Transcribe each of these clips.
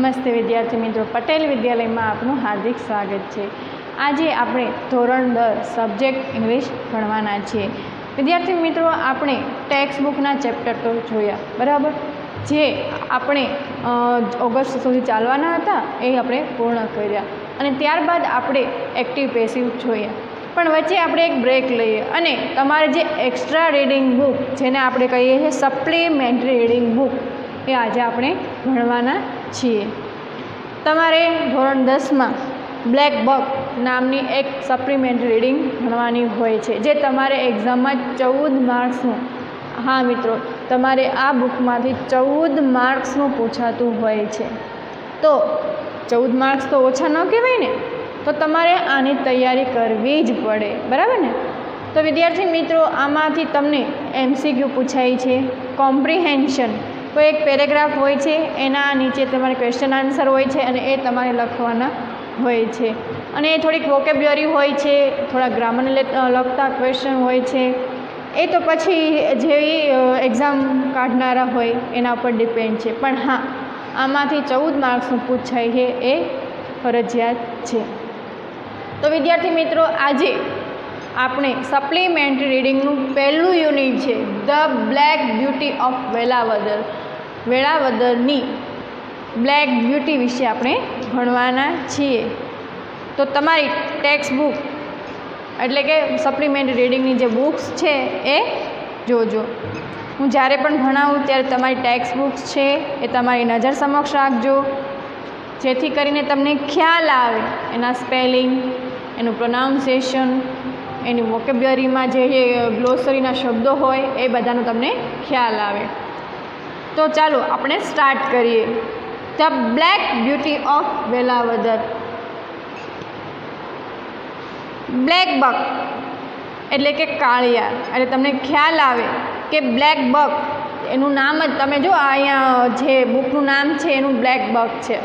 નમસ્તે વિદ્યાર્થી મિત્રો, પટેલ વિદ્યાલયમાં આપનું હાર્દિક સ્વાગત છે। આજે આપણે ધોરણ 10 સબ્જેક્ટ ઇંગ્લિશ ભણવાના છીએ। વિદ્યાર્થી મિત્રો, આપણે ટેક્સ્ટ બુકના ચેપ્ટર તો જોયા બરાબર, જે આપણે ઓગસ્ટ સુધી ચાલવાના હતા એ આપણે પૂર્ણ કર્યા, અને ત્યારબાદ આપણે એક્ટિવ પેસિવ જોયા। પણ વચ્ચે આપણે એક બ્રેક લઈએ અને તમારે જે એક્સ્ટ્રા રીડિંગ બુક, જેને આપણે કહીએ છીએ સપ્લિમેન્ટરી રીડિંગ બુક, એ આજે આપણે ભણવાના છીએ। તમારે ધોરણ 10માં બ્લેક બક નામની એક સપ્લિમેન્ટરી રીડિંગ ભણવાની હોય છે, જે તમારે એક્ઝામમાં 14 માર્ક્સનું, હા મિત્રો, તમારે આ બુકમાંથી 14 માર્ક્સનું પૂછાતું હોય છે। તો 14 માર્ક્સ તો ઓછા ન કહેવાય ને, તો તમારે આની તૈયારી કરવી જ પડે, બરાબર ને। તો વિદ્યાર્થી મિત્રો, આમાંથી તમને MCQ પૂછાય છે, કોમ્પ્રિહેન્શન, કોઈ એક પેરેગ્રાફ હોય છે, એના નીચે તમારે ક્વેશ્ચન આન્સર હોય છે અને એ તમારે લખવાના હોય છે, અને એ થોડીક વોકેબ્યુલરી હોય છે, થોડા ગ્રામરને લગતા ક્વેશ્ચન હોય છે। એ તો પછી જેવી એક્ઝામ કાઢનારા હોય એના ઉપર ડિપેન્ડ છે, પણ હા, આમાંથી 14 માર્ક્સનું પૂછાય છે એ ફરજિયાત છે। તો વિદ્યાર્થી મિત્રો, આજે આપણે સપ્લિમેન્ટરી રીડિંગનું પહેલું યુનિટ છે the black beauty of Velavadar, વેળાવદરની બ્લેક બ્યુટી વિશે આપણે ભણવાના છીએ। તો તમારી ટેક્સ્ટ બુક એટલે કે સપ્લિમેન્ટરી રીડિંગની જે બુક્સ છે એ જોજો। હું જ્યારે પણ ભણાવું ત્યારે તમારી ટેક્સ્ટ બુક્સ છે એ તમારી નજર સમક્ષ રાખજો, જેથી કરીને તમને ખ્યાલ આવે એના સ્પેલિંગ, એનું પ્રોનાઉન્સિએશન, એની વોકેબ્યુલરીમાં જે ગ્લોસરીના શબ્દો હોય એ બધાનો તમને ખ્યાલ આવે। તો ચાલો આપણે સ્ટાર્ટ કરીએ। The black beauty of Velavadar. Black buck એટલે કે કાળિયાર, એટલે તમને ખ્યાલ આવે કે બ્લેક બક એનું નામ જ, તમે જો અહીંયા જે બુકનું નામ છે એનું બ્લેક બક છે,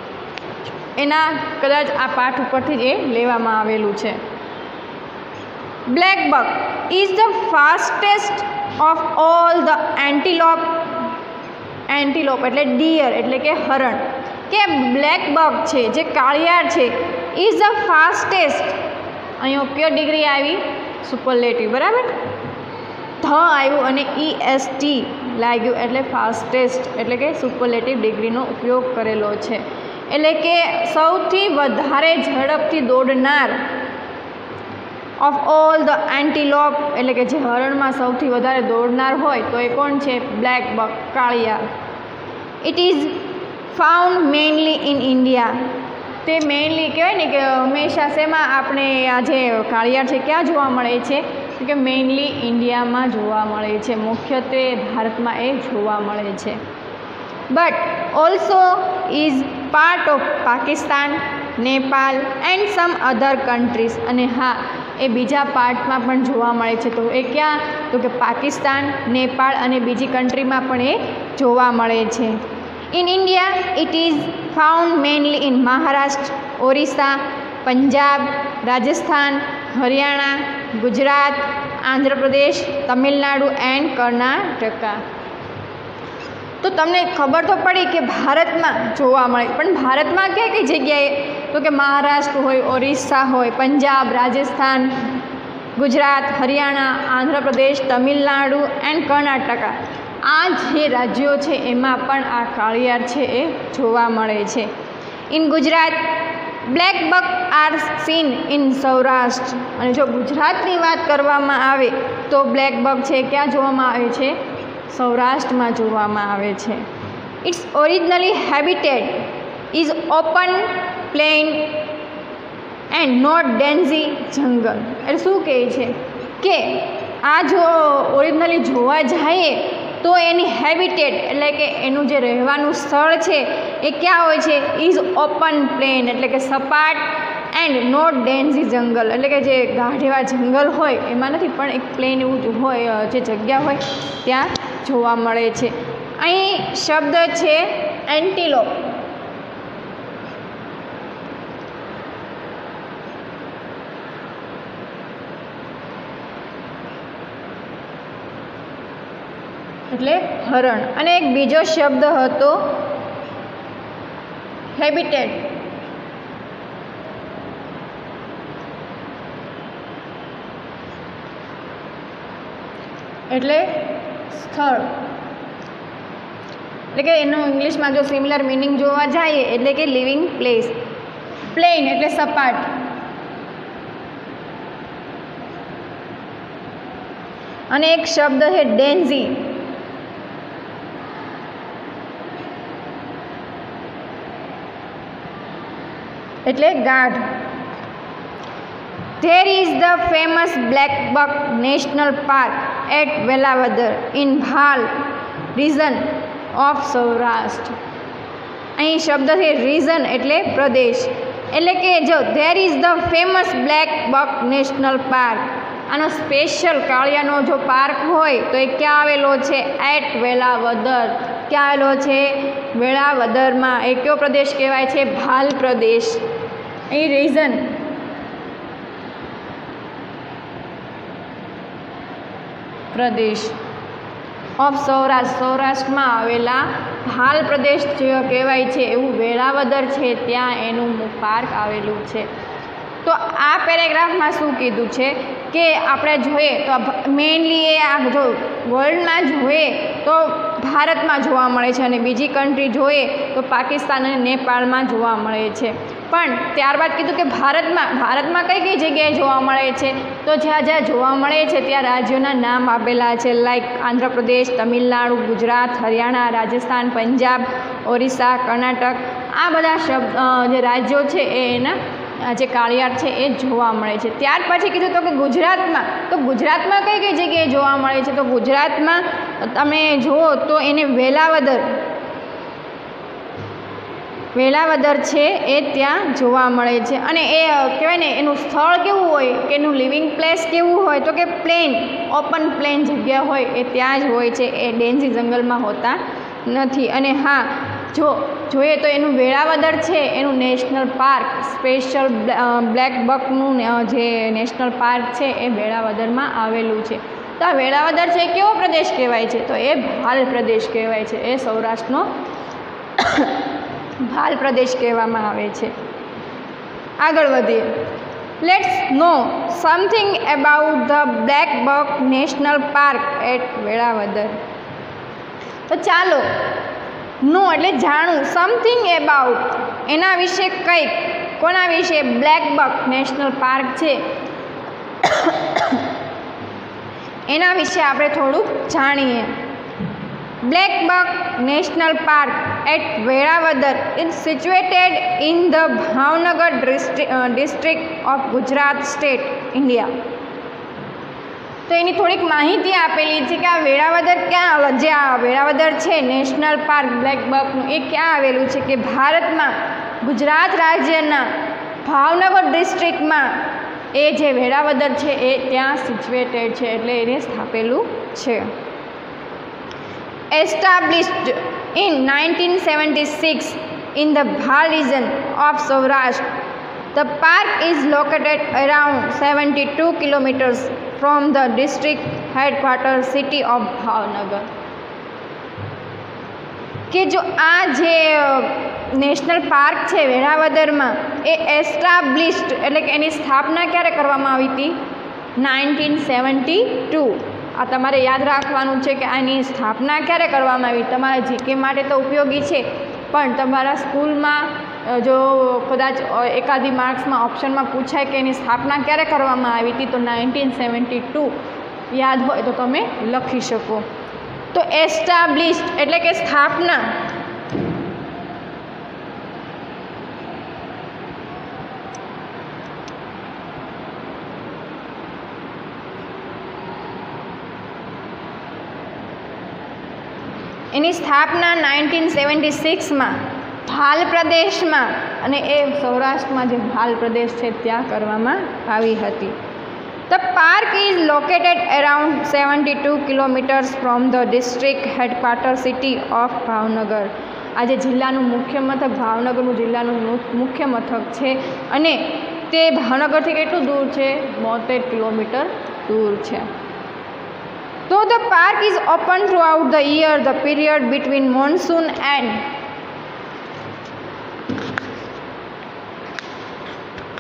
એના કદાચ આ પાઠ ઉપરથી જ એ લેવામાં આવેલું છે। Black buck is the fastest of all the antelope, antelope એટલે ડિયર એટલે કે હરણ, કે બ્લેક બક છે જે કાળિયાર છે, ઇઝ ધ ફાસ્ટેસ્ટ, અહીં ઉપયોગ ડિગ્રી આવી સુપરલેટિવ, બરાબર, ધ આવ્યું અને EST લાગ્યું એટલે ફાસ્ટેસ્ટ એટલે કે સુપરલેટિવ ડિગ્રીનો ઉપયોગ કરેલો છે, એટલે કે સૌથી વધારે ઝડપથી દોડનાર ઓફ ઓલ ધ એન્ટીલોપ, એટલે કે જે હરણમાં સૌથી વધારે દોડનાર હોય તો એ કોણ છે? બ્લેક બક, કાળિયાર। It is found mainly in India, તે મેઇનલી કહેવાય ને કે હંમેશા શેમાં આપણે આ જે કાળિયાર છે ક્યાં જોવા મળે છે? કે મેઇનલી ઇન્ડિયામાં જોવા મળે છે, મુખ્યત્વે ભારતમાં એ જોવા મળે છે। But also is part of Pakistan, Nepal and some other countries, અને હા, એ બીજા પાર્ટમાં પણ જોવા મળે છે, તો એ ક્યાં? તો કે પાકિસ્તાન, નેપાળ અને બીજી કન્ટ્રીમાં પણ એ જોવા મળે છે। In India it is found mainly in Maharashtra, Orissa, Punjab, Rajasthan, Haryana, Gujarat, Andhra Pradesh, Tamil Nadu and Karnataka. તો તમને ખબર તો પડી કે ભારતમાં જોવા મળે, પણ ભારતમાં કઈ કઈ જગ્યાએ? તો કે મહારાષ્ટ્ર હોય, ઓરિસ્સા હોય, પંજાબ, રાજસ્થાન, ગુજરાત, હરિયાણા, આંધ્રપ્રદેશ, તમિલનાડુ એન્ડ કર્ણાટકા, આ જે રાજ્યો છે એમાં પણ આ કાળિયાર છે એ જોવા મળે છે। In Gujarat black buck are seen in Saurashtra, અને જો ગુજરાતની વાત કરવામાં આવે તો બ્લેક બક છે ક્યાં જોવામાં આવે છે? સૌરાષ્ટ્રમાં જોવામાં આવે છે। Its originally habitat is open plain and not dense jungle, એટલે શું કહે છે કે આ જો ઓરિજિનલી જોવા જઈએ તો એની હેબિટેટ એટલે કે એનું જે રહેવાનું સ્થળ છે એ ક્યાં હોય છે? ઇઝ ઓપન પ્લેન એટલે કે સપાટ, એન્ડ નોટ ડેન્સી જંગલ એટલે કે જે ગાઢ એવા જંગલ હોય એમાં નથી, પણ એક પ્લેન એવું હોય, જે જગ્યા હોય ત્યાં જોવા મળે છે। અહીં શબ્દ છે એન્ટીલોપ, એટલે હરણ, અને એક બીજો શબ્દ હતો હેબિટેટ એટલે સ્થળ, એટલે કે એનું ઇંગ્લિશમાં જો સિમિલર મિનિંગ જોવા જઈએ એટલે કે લિવિંગ પ્લેસ. પ્લેન એટલે સપાટ, અને એક શબ્દ છે ડેન્ઝી, એટલે ગાઢ. There is the famous Black Buck National Park at Velavadar in Bhal region of Saurashtra. અહીં શબ્દ છે રીઝન એટલે પ્રદેશ, એટલે કે જો there is the famous Black Buck National Park, આનો સ્પેશિયલ કાળિયાનો જો પાર્ક હોય તો એ ક્યાં આવેલો છે? એટ વેલાવદર. ક્યાં આવેલો છે? વેળાવદરમાં. એ કયો પ્રદેશ કહેવાય છે? ભાલ પ્રદેશ. અહીં રીઝન પ્રદેશ ઓફ સૌરાષ્ટ્ર, સૌરાષ્ટ્રમાં આવેલા ભાલ પ્રદેશ જે કહેવાય છે એવું વેળાવદર છે, ત્યાં એનું પાર્ક આવેલું છે. તો આ પેરેગ્રાફમાં શું કીધું છે કે આપણે જોઈએ તો મેઇનલી એ આ જો વર્લ્ડમાં જોઈએ તો ભારતમાં જોવા મળે છે, અને બીજી કન્ટ્રી જોઈએ તો પાકિસ્તાન અને નેપાળમાં જોવા મળે છે. પણ ત્યારબાદ કીધું કે ભારતમાં કઈ કઈ જગ્યાએ જોવા મળે છે? તો જ્યાં જ્યાં જોવા મળે છે ત્યાં રાજ્યોના નામ આપેલા છે, લાઈક આંધ્રપ્રદેશ, તમિલનાડુ, ગુજરાત, હરિયાણા, રાજસ્થાન, પંજાબ, ઓરિસ્સા, કર્ણાટક. આ બધા જે રાજ્યો છે એના જે કાળિયાર છે એ જોવા મળે છે. ત્યાર પછી કીધું તો કે ગુજરાતમાં કઈ કઈ જગ્યાએ જોવા મળે છે? તો ગુજરાતમાં તમે જુઓ તો એને વેળાવદર છે એ ત્યાં જોવા મળે છે. અને એ કહેવાય ને એનું સ્થળ કેવું હોય કે એનું લિવિંગ પ્લેસ કેવું હોય? તો કે પ્લેન, ઓપન પ્લેન જગ્યા હોય એ ત્યાં જ હોય છે, એ ડેન્ઝી જંગલમાં હોતા નથી. અને હા, જો જોઈએ તો એનું વેળાવદર છે એનું નેશનલ પાર્ક, સ્પેશિયલ બ્લેક બકનું જે નેશનલ પાર્ક છે એ વેળાવદરમાં આવેલું છે. તો આ વેળાવદર છે કેવો પ્રદેશ કહેવાય છે? તો એ ભાલ પ્રદેશ કહેવાય છે, એ સૌરાષ્ટ્રનો ભાલ પ્રદેશ કહેવામાં આવે છે. આગળ વધીએ. Let's know something about the black buck national park at Velavadar. તો ચાલો નો એટલે જાણું, સમથિંગ એબાઉટ એના વિશે કંઈક. કોના વિશે? બ્લેક બક નેશનલ પાર્ક છે એના વિશે આપણે થોડુંક જાણીએ. Black buck national park at Velavadar is situated in the Bhavnagar district of Gujarat state, India. તો એની થોડીક માહિતી આપેલી છે કે આ વેળાવદર ક્યાં, જે આ વેળાવદર છે નેશનલ પાર્ક બ્લેક બકનું, એ ક્યાં આવેલું છે? કે ભારતમાં ગુજરાત રાજ્યના ભાવનગર ડિસ્ટ્રિક્ટમાં એ જે વેળાવદર છે એ ત્યાં સિચ્યુએટેડ છે, એટલે એને સ્થાપેલું છે. Established in 1976 in the Bhal region of Saurashtra, the park is located around 72 kilometers from the district headquarters city of Bhavnagar. કે જો આ જે નેશનલ પાર્ક છે વેળાવદરમાં એ એસ્ટાબ્લિશ્ડ એટલે કે એની સ્થાપના ક્યારે કરવામાં આવી હતી? 1972. આ તમારે યાદ રાખવાનું છે કે આની સ્થાપના ક્યારે કરવામાં આવી. તમારા જીકે માટે તો ઉપયોગી છે, પણ તમારા સ્કૂલમાં જો કદાચ એકાદી માર્ક્સમાં ઓપ્શનમાં પૂછાય કે એની સ્થાપના ક્યારે કરવામાં આવી હતી તો 1972 યાદ હોય તો તમે લખી શકો. તો એસ્ટાબ્લિશ્ડ એટલે કે સ્થાપના. એની સ્થાપના 1976માં ભાલ પ્રદેશમાં, અને એ સૌરાષ્ટ્રમાં જે ભાલ પ્રદેશ છે ત્યાં કરવામાં આવી હતી. The park is located around 72 kilometers from the district headquarters city of Bhavnagar. આ જે જિલ્લાનું મુખ્ય મથક ભાવનગરનું જિલ્લાનું મુખ્ય મથક છે, અને તે ભાવનગરથી કેટલું દૂર છે? 72 કિલોમીટર દૂર છે. So the park is open throughout the year, the period between monsoon and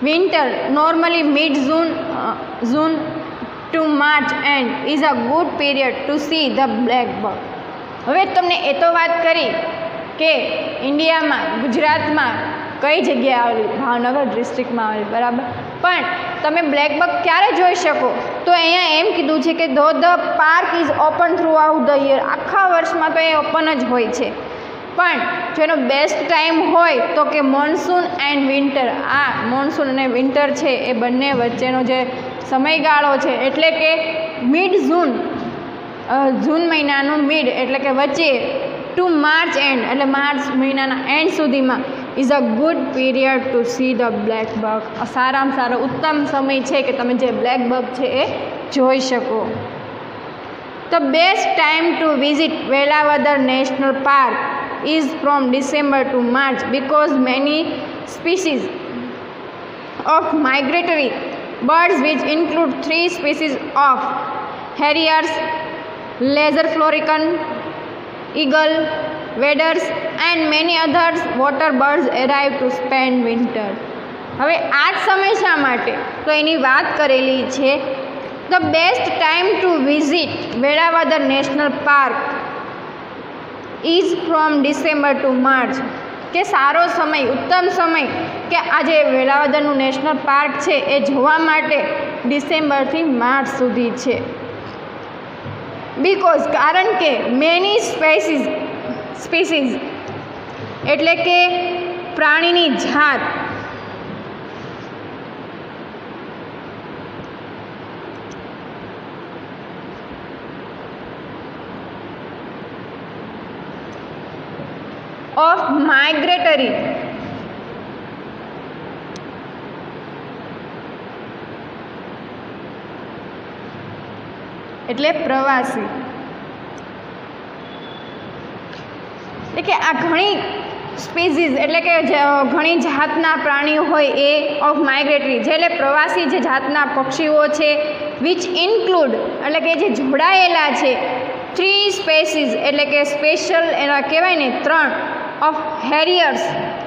winter, normally June to March end, is a good period to see the black buck. હવે તમને એ તો વાત કરી કે ઇન્ડિયામાં ગુજરાતમાં કઈ જગ્યાએ આવેલી, ભાવનગર ડિસ્ટ્રિક્ટમાં આવેલી, બરાબર. પણ તમે બ્લેક બક ક્યારે જોઈ શકો? તો અહીંયા એમ કીધું છે કે the park is open throughout the year, આખા વર્ષમાં તો એ ઓપન જ હોય છે. પણ જો એનો બેસ્ટ ટાઈમ હોય તો કે મોન્સૂન એન્ડ વિન્ટર, આ મોન્સૂન અને વિન્ટર છે એ બંને વચ્ચેનો જે સમયગાળો છે, એટલે કે મિડ જૂન મહિનાનું મિડ એટલે કે વચ્ચે ટુ માર્ચ એન્ડ એટલે માર્ચ મહિનાના એન્ડ સુધીમાં is a good period to see the black buck. સારામાં સારો ઉત્તમ સમય છે કે તમે જે બ્લેક બક છે એ જોઈ શકો. The best time to visit Velavadar national park is from December to March because many species of migratory birds, which include 3 species of harriers, lesser florican, eagle, waders and many others water birds arrive to spend winter. હવે આ જ સમય શા માટે? તો એની વાત કરેલી છે. The best time to visit Velavadar national park is from December to March, કે સારો સમય, ઉત્તમ સમય કે આ જે વેળાવદરનું નેશનલ પાર્ક છે એ જોવા માટે ડિસેમ્બરથી માર્ચ સુધી છે. બિકોઝ કારણ કે મેની સ્પીસીઝ એટલે કે પ્રાણીની જાત of migratory એટલે પ્રવાસી, એટલે કે આ ઘણી સ્પીસીઝ એટલે કે ઘણી જાતના પ્રાણીઓ હોય એ ઓફ માઇગ્રેટરી જે એટલે પ્રવાસી જે જાતના પક્ષીઓ છે, વિચ ઇન્ક્લુડ એટલે કે જે જોડાયેલા છે, 3 સ્પેસીઝ એટલે કે સ્પેશિયલ એના કહેવાય ને 3 of harriers,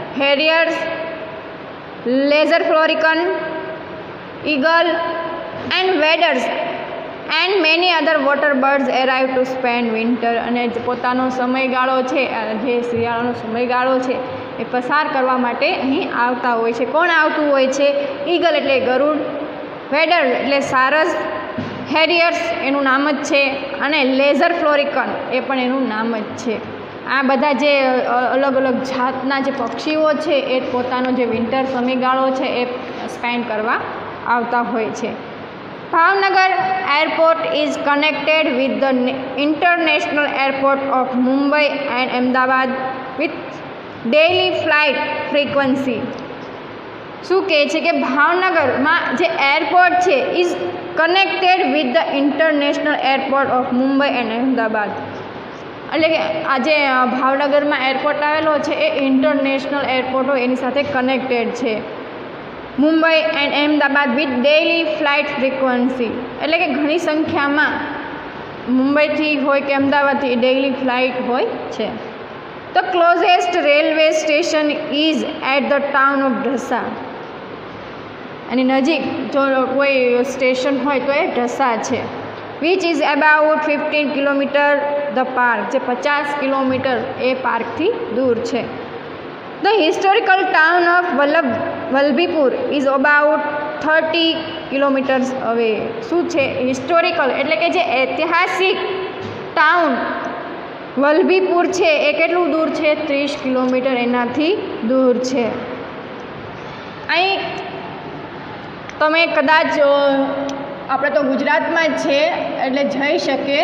lesser florican, eagle and waders and many other water birds arrive to spend winter. અને પોતાનો સમયગાળો છે, જે શિયાળાનો સમયગાળો છે એ પસાર કરવા માટે અહીં આવતા હોય છે. કોણ આવતું હોય છે? ઈગલ એટલે ગરુડ, વેડર એટલે સારસ, હેરિયર્સ એનું નામ જ છે, અને લેઝર ફ્લોરિકન એ પણ એનું નામ જ છે. આ બધા જે અલગ અલગ જાતના જે પક્ષીઓ છે એ પોતાનો જે વિન્ટર સમયગાળો છે એ સ્પેન્ડ કરવા આવતા હોય છે. Bhavnagar airport is connected with the international airport of Mumbai and Ahmedabad with daily flight frequency. શું કહે છે કે ભાવનગરમાં જે એરપોર્ટ છે is connected with the international airport of Mumbai and Ahmedabad, એટલે કે આજે ભાવનગરમાં એરપોર્ટ આવેલો છે એ ઇન્ટરનેશનલ એરપોર્ટો એની સાથે કનેક્ટેડ છે. Mumbai and Ahmedabad with daily flight frequency એટલે કે ઘણી સંખ્યામાં મુંબઈથી હોય કે અમદાવાદથી ડેઇલી ફ્લાઇટ હોય છે. The closest railway station is at the town of Dhasa, અને નજીક જો કોઈ સ્ટેશન હોય તો એ ઢસા છે. Which is about 15 kilometre the park, જે 50 કિલોમીટર એ પાર્કથી દૂર છે. The historical town of Vallabhipur is about 30 kilometres away. શું છે? હિસ્ટોરિકલ એટલે કે જે ઐતિહાસિક ટાઉન વલ્લભીપુર છે એ કેટલું દૂર છે? 30 કિલોમીટર એનાથી દૂર છે. અહીં તમે કદાચ આપણે તો ગુજરાતમાં જ છે એટલે જઈ શકે,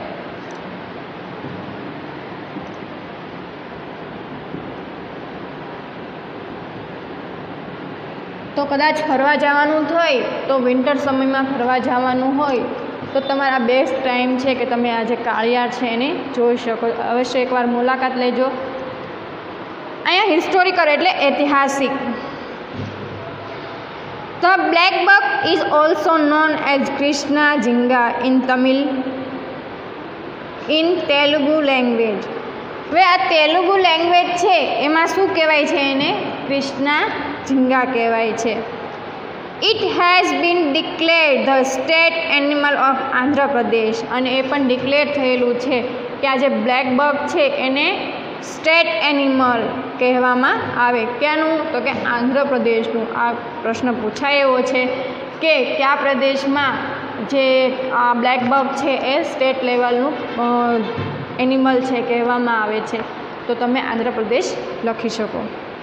તો કદાચ ફરવા જવાનું હોય તો વિન્ટર સમયમાં ફરવા જવાનું હોય તો તમારા બેસ્ટ ટાઈમ છે કે તમે આ જે કાળિયાર છે એને જોઈ શકો. અવશ્ય એકવાર મુલાકાત લેજો. અહીંયા હિસ્ટોરિકલ એટલે ઐતિહાસિક. The black buck is also known as Krishna Jinga in Tamil in Telugu language. હવે આ તેલુગુ લેંગ્વેજ છે એમાં શું કહેવાય છે? એને કૃષ્ણા ઝીંગા કહેવાય છે. It has been declared the state animal of Andhra Pradesh, અને એ પણ ડિક્લેર થયેલું છે કે આ જે બ્લેક બક છે એને સ્ટેટ એનિમલ કહેવામાં આવે. ક્યાંનું? તો કે આંધ્રપ્રદેશનું. આ પ્રશ્ન પૂછાય એવો છે કે કયા પ્રદેશમાં જે આ બ્લેક બક છે એ સ્ટેટ લેવલનું એનિમલ છે કહેવામાં આવે છે, તો તમે આંધ્રપ્રદેશ લખી શકો.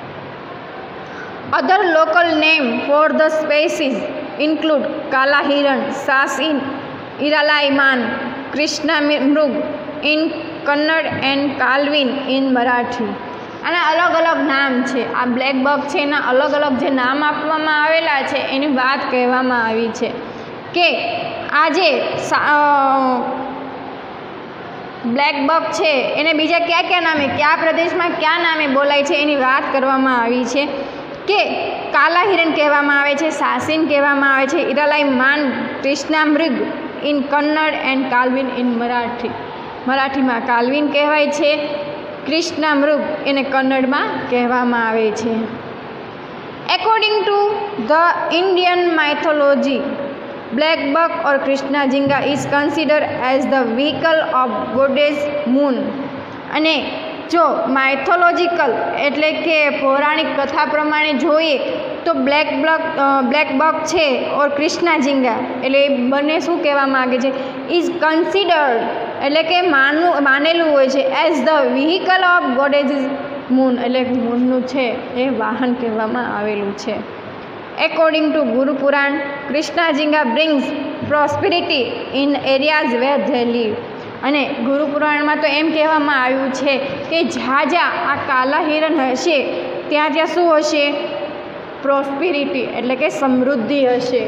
Other local name for the species include કાલા હિરણ, સાસીન, ઇરાલાઈમાન, કૃષ્ણા મૃગ in Kannada and કાલ્વિન in Marathi. આના અલગ અલગ નામ છે. આ બ્લેક બક છે એના અલગ અલગ જે નામ આપવામાં આવેલા છે એની વાત કહેવામાં આવી છે કે આ જે બ્લેક બક છે એને બીજા કયા કયા નામે, કયા પ્રદેશમાં કયા નામે બોલાય છે એની વાત કરવામાં આવી છે કે કાલા હિરણ કહેવામાં આવે છે, સાસીન કહેવામાં આવે છે, iralaiman, Krishna મૃગ in Kannada and કાલ્વિન in Marathi. મરાઠીમાં કાલ્વિન કહેવાય છે, કૃષ્ણા મૃગ એને કન્નડમાં કહેવામાં આવે છે. According to the Indian mythology, black buck or Krishna Jinka is consider as the vehicle of goddess moon. અને જો માઇથોલોજીકલ એટલે કે પૌરાણિક કથા પ્રમાણે જોઈએ તો બ્લેક બક છે ઓર કૃષ્ણા ઝીંગા એટલે એ બંને શું કહેવા માગે છે, ઇઝ કન્સિડર્ડ એટલે કે માનેલું હોય છે as the vehicle of goddess moon એટલે મૂનનું છે એ વાહન કહેવામાં આવેલું છે. According to Guru Purana, Krishna Jinka brings prosperity in areas where they live. અને ગુરુ પુરાણમાં તો એમ કહેવામાં આવ્યું છે કે જ્યાં જ્યાં આ કાલા હિરણ હશે ત્યાં ત્યાં શું હશે, પ્રોસ્પેરિટી એટલે કે સમૃદ્ધિ હશે.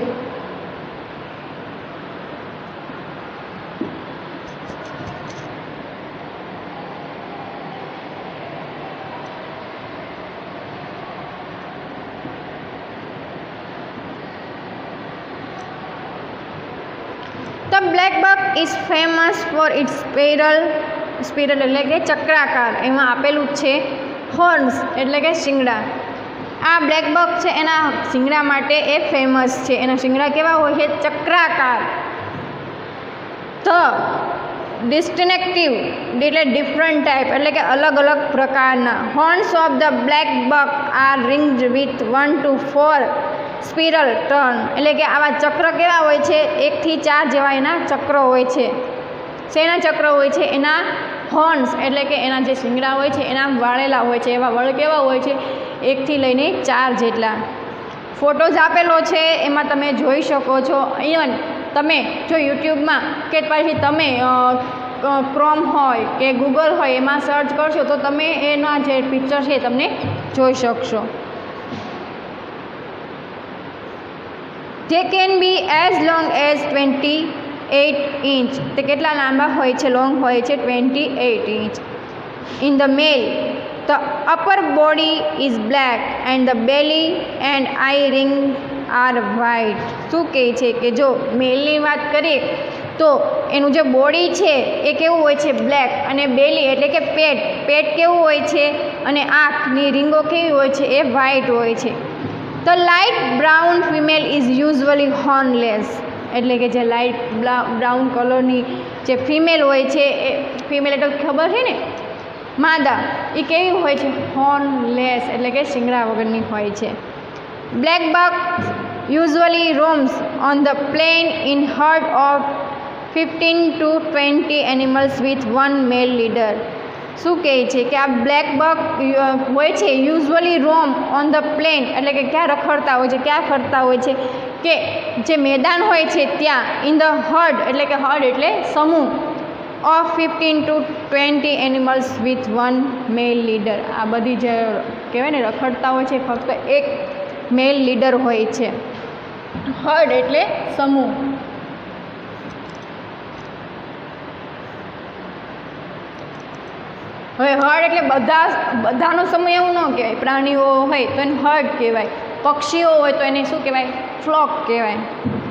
The black buck is famous for its spiral એટલે કે ચક્રાકાર, એમાં આપેલું જ છે હોર્ન્સ એટલે કે શિંગડા. આ બ્લેક બક છે એના શિંગડા માટે એ ફેમસ છે. એના શિંગડા કેવા હોય છે, ચક્રાકાર. ધ ડિસ્ટિંક્ટિવ એટલે ડિફરન્ટ ટાઈપ એટલે કે અલગ અલગ પ્રકારના. Horns of the black buck are ringed with 1 to 4 spiral turn એટલે કે આવા ચક્ર કેવા હોય છે, 1 થી 4 જેવા એના ચક્રો હોય છે. શેના ચક્ર હોય છે, એના હોર્ન્સ એટલે કે એના જે શિંગડા હોય છે એના વાળેલા હોય છે. એવા વળ કેવા હોય છે, 1 થી લઈને 4 જેટલા. ફોટોઝ આપેલો છે એમાં તમે જોઈ શકો છો. ઇવન તમે જો યુટ્યુબમાં કે પછી તમે ક્રોમ હોય કે ગૂગલ હોય એમાં સર્ચ કરશો તો તમે એના જે પિક્ચર છે તમને જોઈ શકશો. They can be as long as 28 inch. તે કેટલા લાંબા હોય છે, લોંગ હોય છે 28 inch. In the male, the upper body is black and the belly and eye rings are white. શું કહે છે કે જો મેલની વાત કરીએ તો એનું જે બોડી છે એ કેવું હોય છે, બ્લેક, અને બેલી એટલે કે પેટ કેવું હોય છે, અને આંખની રીંગો કેવી હોય છે, એ વ્હાઇટ હોય છે. The light brown female is usually hornless એટલે કે જે લાઇટ બ્રાઉન કલરની જે ફિમેલ હોય છે એ ફિમેલ એટલે ખબર છે ને, માદા, એ કેવી હોય છે, હોર્નલેસ એટલે કે શિંગડા વગરની હોય છે. Black buck usually roams on the plain in herd of 15 to 20 animals with 1 male leader. શું કહે છે કે આ બ્લેક બક હોય છે usually roam on the plain એટલે કે ક્યાં રખડતા હોય છે, ક્યાં ફરતા હોય છે, કે જે મેદાન હોય છે ત્યાં. ઇન ધ હર્ડ એટલે કે હર્ડ એટલે સમૂહ of 15 to 20 animals with 1 male leader. આ બધી જે કહેવાય ને રખડતા હોય છે ફક્ત એક મેલ લીડર હોય છે. હર્ડ એટલે સમૂહ. હવે હર્ડ એટલે બધાનો સમૂહ એવું ન કહેવાય. પ્રાણીઓ હોય તો એને હર્ડ કહેવાય, પક્ષીઓ હોય તો એને શું કહેવાય, ફ્લોક કહેવાય.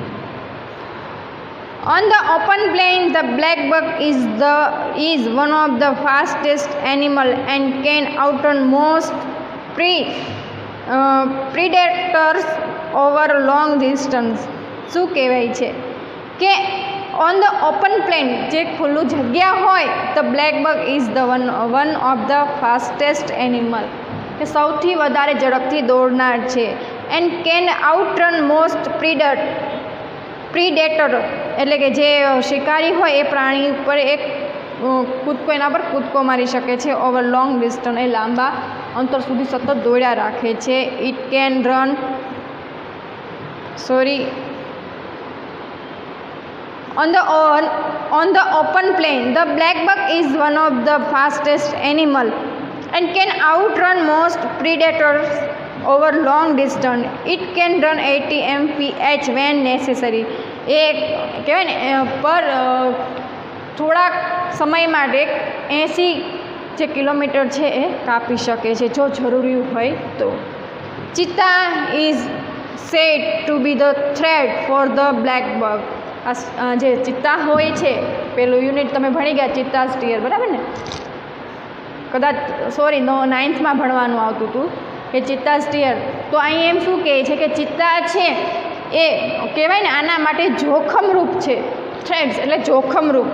On the open plain, the black buck is one of the fastest animal and can outrun most predators over long distance. શું કહેવાય છે કે ઓન ધ ઓપન પ્લેન, જે ખુલ્લું જગ્યા હોય, the black buck is the one of the fastest animal, કે સૌથી વધારે ઝડપથી દોડનાર છે. And can outrun most predator, એટલે કે જે શિકારી હોય એ પ્રાણી ઉપર એક એના પર કૂદકો મારી શકે છે. ઓવર લોંગ ડિસ્ટન્સ, એ લાંબા અંતર સુધી સતત દોડ્યા રાખે છે. It can run on the open plain, the black buck is one of the fastest animal and can outrun most predators over long distance. It can run 80 mph when necessary. એ કહેવાય ને પર થોડાક સમય માટે 80 જે કિલોમીટર છે એ કાપી શકે છે જો જરૂરી હોય તો. Cheetah is said to be the threat for the black buck. જે ચિત્તા હોય છે, પેલું યુનિટ તમે ભણી ગયા ચિત્તા સ્ટીયર, બરાબર ને? કદાચ 9th ભણવાનું આવતું હતું કે ચિત્તા સ્ટીયર. તો અહીં એમ શું કહે છે કે ચિત્તા છે એ કહેવાય ને આના માટે જોખમરૂપ છે. થ્રેટ્સ એટલે જોખમરૂપ.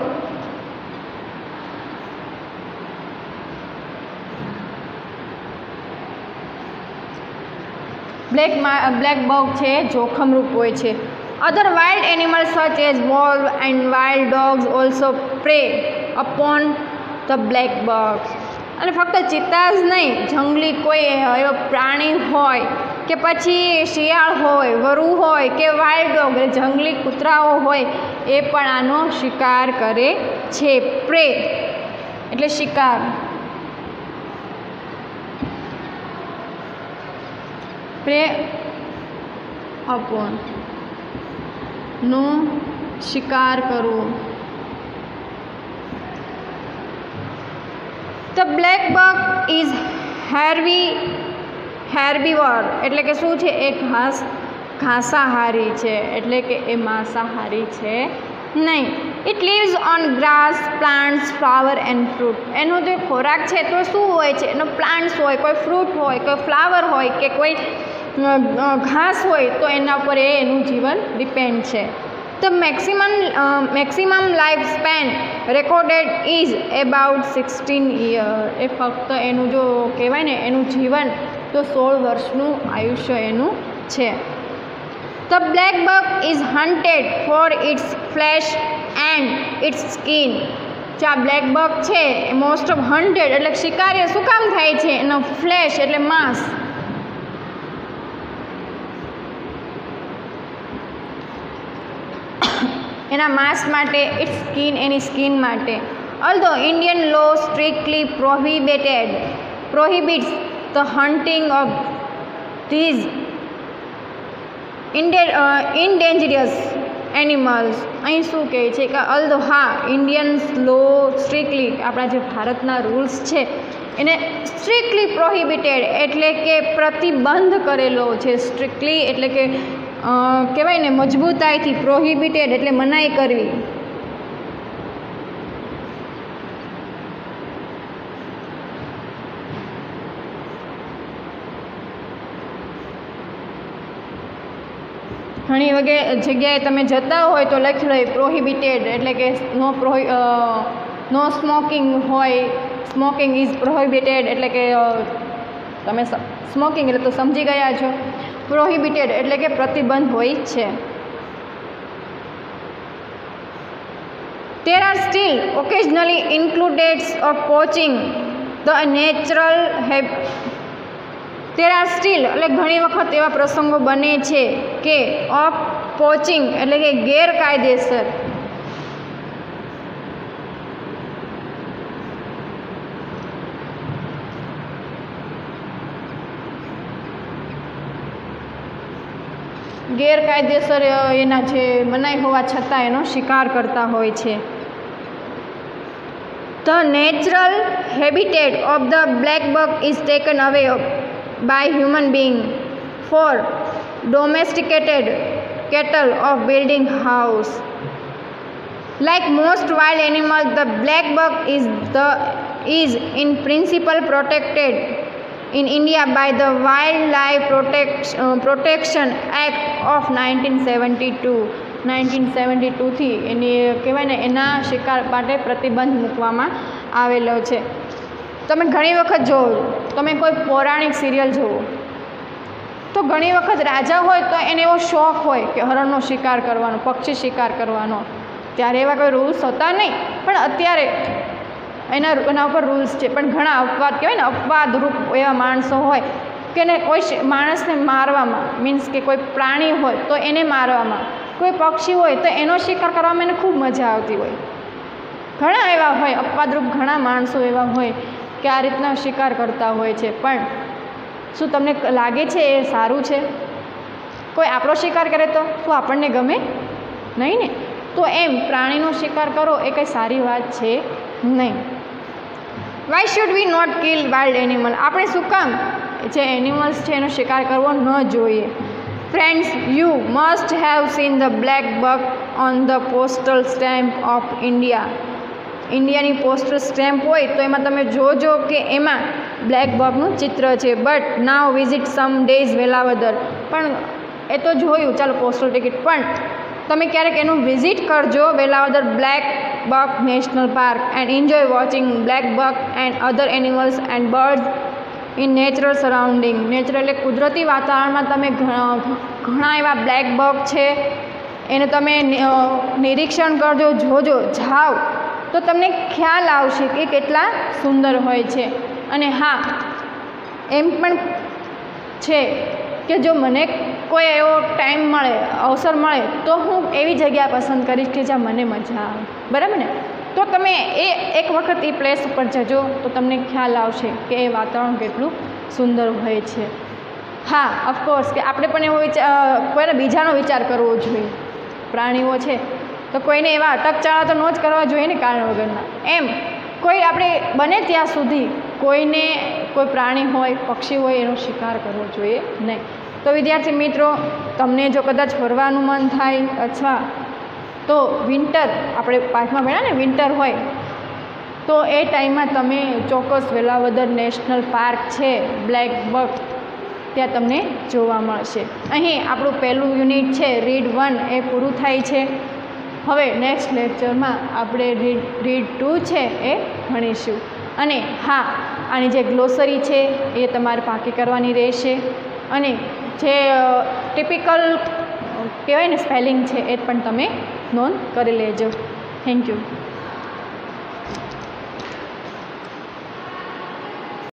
બ્લેક બગ છે જોખમરૂપ હોય છે. Other wild animals such as wolves and wild dogs also prey upon the black bug. અને ફક્ત ચિત્તા જ નહીં, જંગલી કોઈ એવો પ્રાણી હોય કે પછી શિયાળ હોય, વરુ હોય કે વાઇલ્ડ ડોગ જંગલી કૂતરાઓ હોય એ પણ આનો શિકાર કરે છે. પ્રે એટલે શિકાર. પ્રે અપોન નો શિકાર કરવો. The black buck is herbivore, એટલે કે શું છે એ ઘાસાહારી છે, એટલે કે એ માંસાહારી છે નહીં. It lives on grass, plants, flower and fruit. એનો જે ખોરાક છે તો શું હોય છે? એનો પ્લાન્ટ્સ હોય, કોઈ ફ્રૂટ હોય, કોઈ ફ્લાવર હોય કે કોઈ ઘાસ હોય તો એના ઉપર એનું જીવન ડિપેન્ડ છે. The maximum life span recorded is about 16 year. એ ફક્ત એનું જો કહેવાય ને એનું જીવન તો 16 વર્ષનું આયુષ્ય એનું છે. The black buck is hunted for its flesh and its skin. જે આ બ્લેક બગ છે એ મોસ્ટ ઓફ હન્ટેડ એટલે શિકારી શું કામ થાય છે? એનો ફ્લેશ એટલે માંસ, એના માંસ માટે, ઇટ્સ સ્કિન એની સ્કિન માટે. Although Indian law strictly prohibits the hunting of these endangered animals. અહીં શું કહે છે કે ઓલ્ધો ઇન્ડિયન લો સ્ટ્રિક્ટલી, આપણા જે ભારતના રૂલ્સ છે એને સ્ટ્રિક્ટલી પ્રોહિબિટેડ એટલે કે પ્રતિબંધ કરેલો છે. સ્ટ્રિક્ટલી એટલે કે કહેવાય ને મજબૂતાઈથી, પ્રોહિબિટેડ એટલે મનાઈ કરવી. ઘણી જગ્યાએ તમે જતા હોય તો લખેલું હોય પ્રોહિબિટેડ એટલે કે નો સ્મોકિંગ હોય, સ્મોકિંગ ઇઝ પ્રોહિબિટેડ એટલે કે તમે સ્મોકિંગ એટલે તો સમજી ગયા છો. પ્રોહિબિટેડ એટલે કે પ્રતિબંધ હોય છે. There are still occasionally includes of poaching the natural there are still એટલે ઘણી વખત એવા પ્રસંગો બને છે કે ઓફ પોચિંગ એટલે કે ગેરકાયદેસર એના જે મનાઈ હોવા છતાં એનો શિકાર કરતા હોય છે. The natural habitat of the black buck is taken away by human being for domesticated cattle of building house. Like most wild animals, the black buck is in principle protected in India by the Wildlife Protection Act of 1972થી એની કહેવાય ને એના શિકાર માટે પ્રતિબંધ મૂકવામાં આવેલો છે. તમે ઘણી વખત જોવો, તમે કોઈ પૌરાણિક સિરિયલ જુઓ તો ઘણી વખત રાજા હોય તો એને એવો શોખ હોય કે હરણનો શિકાર કરવાનો, પક્ષી શિકાર કરવાનો. ત્યારે એવા કોઈ રૂલ્સ હતા નહીં, પણ અત્યારે એના ઉપર રૂલ્સ છે. પણ ઘણા અપવાદ કહેવાય ને, અપવાદરૂપ એવા માણસો હોય કે ને કોઈ માણસને મારવામાં, મીન્સ કે કોઈ પ્રાણી હોય તો એને મારવામાં, કોઈ પક્ષી હોય તો એનો શિકાર કરવામાં એને ખૂબ મજા આવતી હોય. ઘણા એવા હોય અપવાદરૂપ, ઘણા માણસો એવા હોય કે આ રીતના શિકાર કરતા હોય છે. પણ શું તમને લાગે છે એ સારું છે? કોઈ આપણો શિકાર કરે તો શું આપણને ગમે? નહીં ને. તો એમ પ્રાણીનો શિકાર કરો એ કંઈ સારી વાત છે નહીં. Why should we not kill wild animal? આપણે શું કામ જે એનિમલ્સ છે એનો શિકાર કરવો ન જોઈએ? Friends, you must have seen the black buck on the postal stamp of India. ઇન્ડિયાની પોસ્ટલ સ્ટેમ્પ હોય તો એમાં તમે જોજો કે એમાં બ્લેક બકનું ચિત્ર છે. But now visit some days Velavadar. પણ એ તો જોયું, ચાલો પોસ્ટલ ટિકિટ, પણ તમે ક્યારેક એનું વિઝિટ કરજો, Velavadar black buck national park, and enjoy watching black buck and other animals and birds in natural surrounding. Natural એટલે કુદરતી વાતાવરણમાં તમે ઘણા એવા બ્લેક બક છે એને તમે નિરીક્ષણ કરજો, જોજો, જાઓ તો તમને ખ્યાલ આવશે કે કેટલા સુંદર હોય છે. અને હા, એમ પણ છે કે જો મને કોઈ એવો ટાઈમ મળે, અવસર મળે તો હું એવી જગ્યા પસંદ કરીશ કે જ્યાં મને મજા આવે. બરાબર ને? તો તમે એક વખત એ પ્લેસ ઉપર જજો તો તમને ખ્યાલ આવશે કે એ વાતાવરણ કેટલું સુંદર હોય છે. હા, ઓફકોર્સ કે આપણે પણ એવો કોઈને બીજાનો વિચાર કરવો જોઈએ. પ્રાણીઓ છે તો કોઈને એવા અટકચાળા તો ન જ કરવા જોઈએ ને કારણ વગરના. એમ કોઈ આપણે બને ત્યાં સુધી કોઈને, કોઈ પ્રાણી હોય, પક્ષી હોય, એનો શિકાર કરવો જોઈએ નહીં. તો વિદ્યાર્થી મિત્રો, તમને જો કદાચ ફરવાનું મન થાય અથવા તો વિન્ટર, આપણે પાઠમાં ભણ્યા ને વિન્ટર હોય તો એ ટાઈમમાં તમે ચોક્કસ વેલાવદર નેશનલ પાર્ક છે, બ્લેક બક, ત્યાં તમને જોવા મળશે. અહીં આપણું પહેલું યુનિટ છે રીડ 1 એ પૂરું થાય છે. હવે નેક્સ્ટ લેક્ચરમાં આપણે રીડ 2 છે એ ભણીશું. અને હા, આની જે ગ્લોસરી છે એ તમારે પાકી કરવાની રહેશે. અને જે ટિપિકલ કહેવાય ને સ્પેલિંગ છે એ પણ તમે નોંધ કરી લેજો. Thank you.